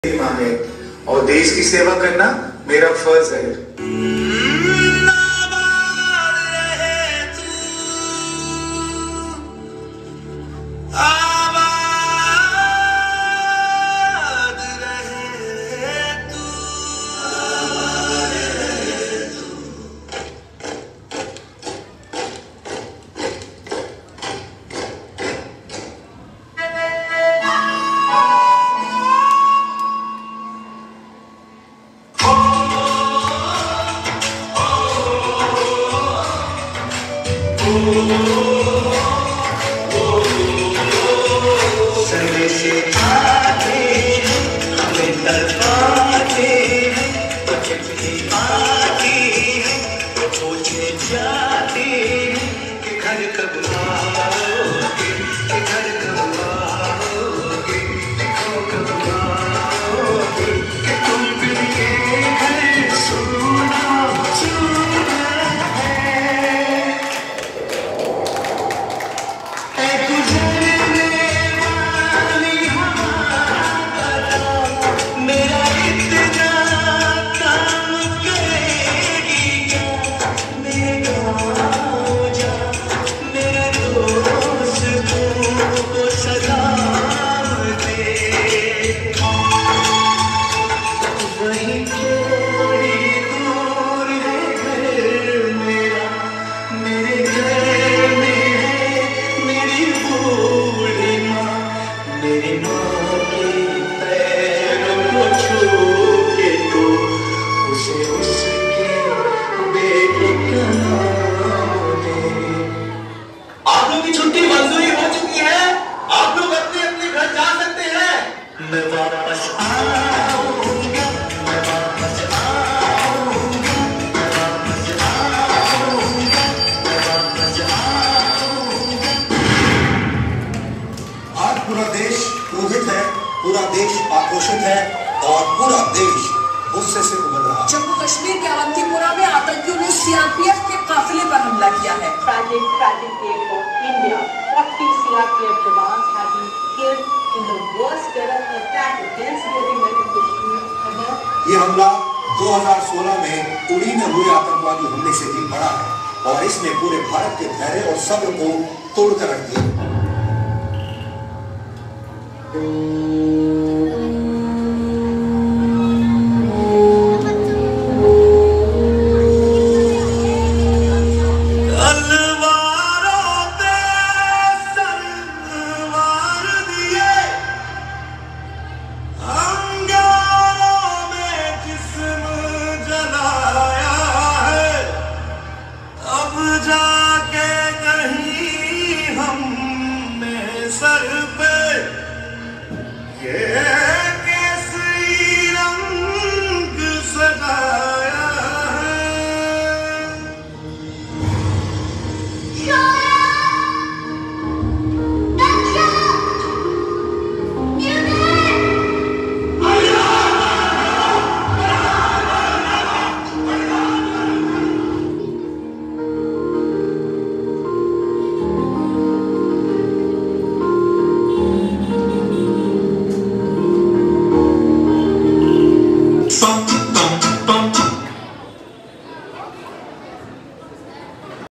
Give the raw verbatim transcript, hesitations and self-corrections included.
माँ है और देश की सेवा करना मेरा फर्ज है। पूरा देश क्रोधित है, पूरा देश आक्रोशित है और पूरा देश गुस्से से उबल रहा है। जम्मू कश्मीर के अवंतीपुरा में आतंकियों ने सीआरपीएफ के काफिले पर हमला किया है। Tragic, tragic day for India. forty C R P F jawans have been killed in the worst terror attack against the United Kashmir ever. ये हमला दो हज़ार सोलह में उड़ी में हुए आतंकवादी हमले से भी बड़ा है और इसने पूरे भारत के धैर्य और सब्र को तोड़कर रख दिया।